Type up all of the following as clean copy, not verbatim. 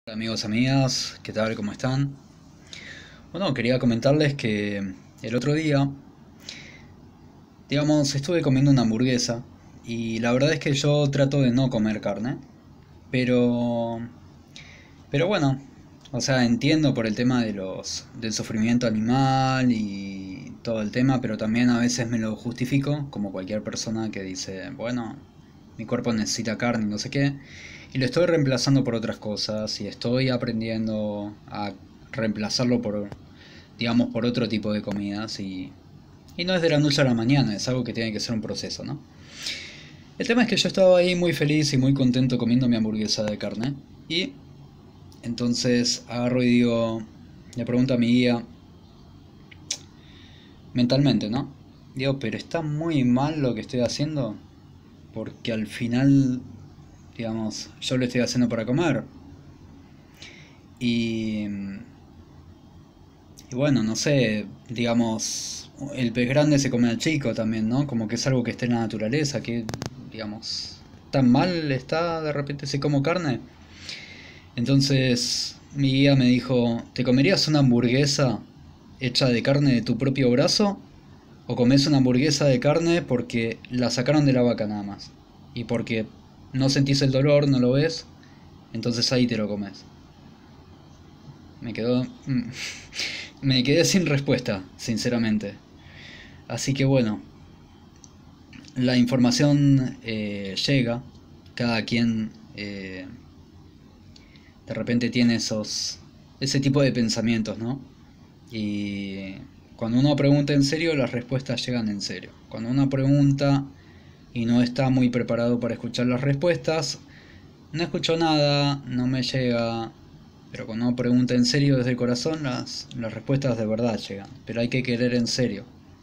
Hola amigos, amigas, ¿qué tal? ¿Cómo están? Bueno, quería comentarles que el otro día, digamos, estuve comiendo una hamburguesa y la verdad es que yo trato de no comer carne, pero, pero bueno, o sea, entiendo por el tema del sufrimiento animal y todo el tema, pero también a veces me lo justifico, como cualquier persona que dice, bueno, mi cuerpo necesita carne y no sé qué, y lo estoy reemplazando por otras cosas y estoy aprendiendo a reemplazarlo por, digamos, por otro tipo de comidas y no es de la noche a la mañana, es algo que tiene que ser un proceso, ¿no? El tema es que yo estaba ahí muy feliz y muy contento comiendo mi hamburguesa de carne y entonces agarro y digo, le pregunto a mi guía, mentalmente, ¿no? Digo, pero está muy mal lo que estoy haciendo porque al final, digamos, yo lo estoy haciendo para comer. Y, y bueno, no sé, digamos, el pez grande se come al chico también, ¿no? Como que es algo que está en la naturaleza, que, digamos, tan mal está de repente si como carne. Entonces mi guía me dijo, ¿te comerías una hamburguesa hecha de carne de tu propio brazo? ¿O comes una hamburguesa de carne porque la sacaron de la vaca nada más? Y porque no sentís el dolor, no lo ves, entonces ahí te lo comes. Me quedó... Me quedé sin respuesta, sinceramente. Así que bueno, la información llega, cada quien de repente tiene ese tipo de pensamientos, ¿no? Y cuando uno pregunta en serio, las respuestas llegan en serio. Cuando uno pregunta y no está muy preparado para escuchar las respuestas, no escucho nada, no me llega. Pero cuando uno pregunta en serio desde el corazón, las respuestas de verdad llegan. Pero hay que querer en serio.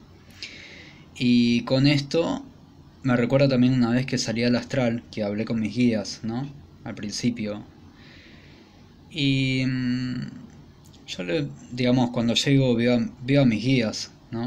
Y con esto me recuerda también una vez que salí al astral, que hablé con mis guías, ¿no? Al principio. Y digamos, cuando llego veo a mis guías, ¿no?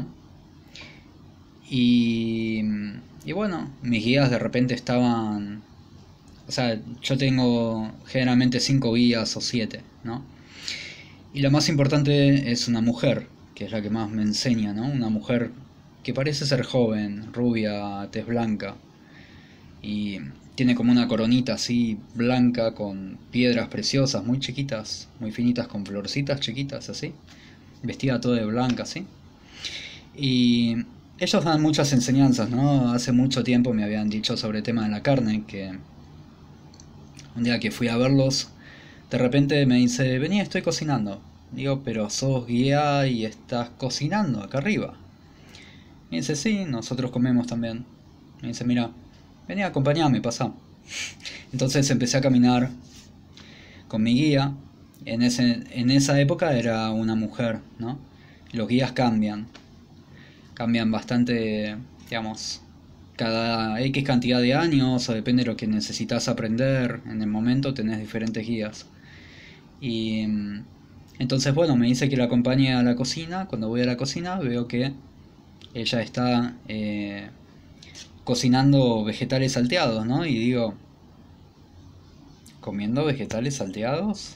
Y, y bueno, mis guías de repente estaban... O sea, yo tengo generalmente 5 guías o 7, ¿no? Y la más importante es una mujer, que es la que más me enseña, ¿no? Una mujer que parece ser joven, rubia, tez blanca, y tiene como una coronita así blanca con piedras preciosas, muy chiquitas, muy finitas, con florcitas chiquitas así, vestida toda de blanca así. Y ellos dan muchas enseñanzas, ¿no? Hace mucho tiempo me habían dicho sobre el tema de la carne, que un día que fui a verlos, de repente me dice, vení, estoy cocinando. Digo, pero sos guía y estás cocinando acá arriba. Me dice, sí, nosotros comemos también. Me dice, mira, vení, acompañame, pasá. Entonces empecé a caminar con mi guía. En esa época era una mujer, ¿no? Los guías cambian bastante, digamos, cada X cantidad de años o depende de lo que necesitas aprender. En el momento tenés diferentes guías. Y entonces, bueno, me dice que la acompañe a la cocina. Cuando voy a la cocina veo que ella está cocinando vegetales salteados, ¿no? Y digo, ¿comiendo vegetales salteados?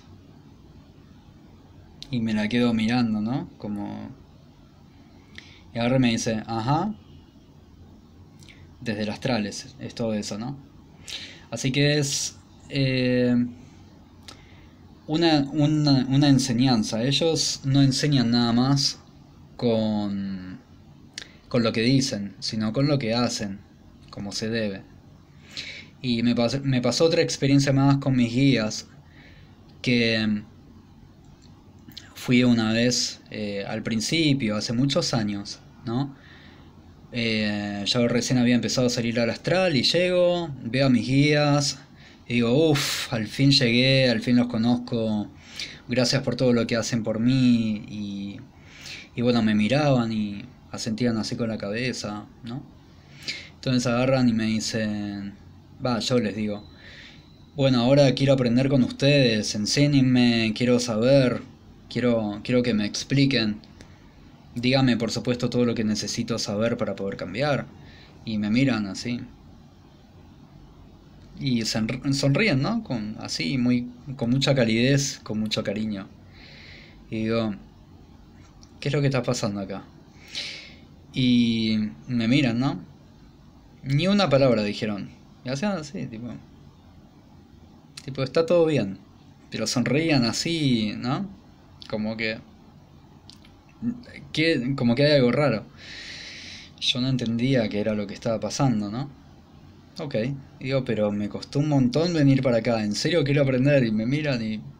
Y me la quedo mirando, ¿no? Como... Y ahora me dice, ajá, desde el astral es todo eso, ¿no? Así que es una enseñanza. Ellos no enseñan nada más con, con lo que dicen, sino con lo que hacen, como se debe. Y me pasó otra experiencia más con mis guías, que fui una vez al principio, hace muchos años, ¿no? Yo recién había empezado a salir al astral y llego, veo a mis guías y digo, uff, al fin llegué, al fin los conozco, gracias por todo lo que hacen por mí y bueno, me miraban y asentían así con la cabeza, ¿no? Entonces agarran y me dicen, va, yo les digo, bueno, ahora quiero aprender con ustedes, enséñenme, quiero saber, quiero que me expliquen. Dígame, por supuesto, todo lo que necesito saber para poder cambiar. Y me miran así. y sonríen, ¿no? Con, así, muy, con mucha calidez, con mucho cariño. Y digo, ¿qué es lo que está pasando acá? Y me miran, ¿no? Ni una palabra dijeron. Y hacían así, tipo, está todo bien. Pero sonreían así, ¿no? Como como que hay algo raro. Yo no entendía qué era lo que estaba pasando, ¿no? Ok. Y digo, pero me costó un montón venir para acá. En serio quiero aprender. Y me miran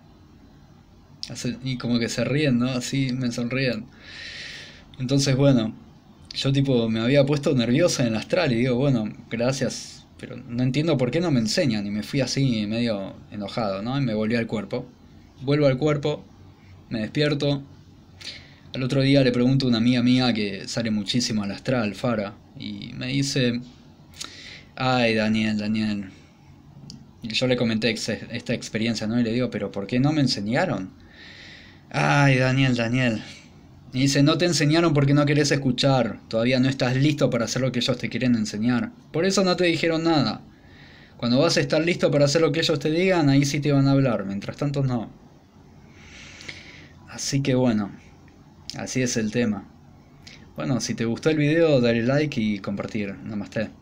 y como que se ríen, ¿no? Así me sonríen. Entonces, bueno, yo tipo me había puesto nerviosa en el astral y digo, bueno, gracias, pero no entiendo por qué no me enseñan. Y me fui así medio enojado, ¿no? Y me volví al cuerpo. Vuelvo al cuerpo, me despierto. Al otro día le pregunto a una amiga mía que sale muchísimo al astral, Fara, y me dice, ay, Daniel, Daniel. Y yo le comenté esta experiencia, ¿no? Y le digo, pero ¿por qué no me enseñaron? Ay, Daniel, Daniel. Y dice, no te enseñaron porque no querés escuchar. Todavía no estás listo para hacer lo que ellos te quieren enseñar. Por eso no te dijeron nada. Cuando vas a estar listo para hacer lo que ellos te digan, ahí sí te van a hablar. Mientras tanto, no. Así que bueno, así es el tema. Bueno, si te gustó el video, dale like y compartir. Namaste.